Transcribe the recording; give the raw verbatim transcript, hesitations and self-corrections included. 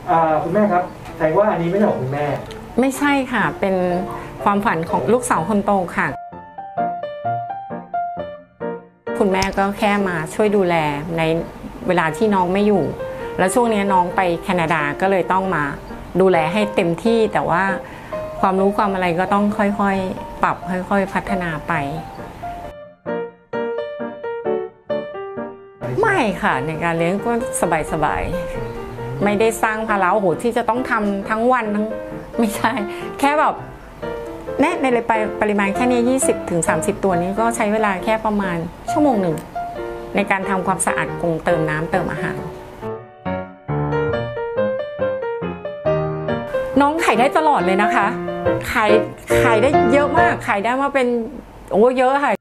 คุณแม่ครับแสดงว่าอันนี้ไม่ใช่ของคุณแม่ไม่ใช่ค่ะเป็นความฝันของลูกสาวคนโตค่ะคุณแม่ก็แค่มาช่วยดูแลในเวลาที่น้องไม่อยู่แล้วช่วงนี้น้องไปแคนาดาก็เลยต้องมาดูแลให้เต็มที่แต่ว่าความรู้ความอะไรก็ต้องค่อยๆปรับค่อยๆพัฒนาไปไม่ค่ะในการเลี้ยงก็สบายๆไม่ได้สร้างภาระโอ้โหที่จะต้องทำทั้งวันทั้งไม่ใช่แค่แบบแน่ในปริมาณแค่นี้ ยี่สิบถึงสามสิบ ตัวนี้ก็ใช้เวลาแค่ประมาณชั่วโมงหนึ่งในการทำความสะอาดกรงเติมน้ำเติมอาหารน้องขายได้ตลอดเลยนะคะขายขายได้เยอะมากขายได้มาเป็นโอ้เยอะค่ะ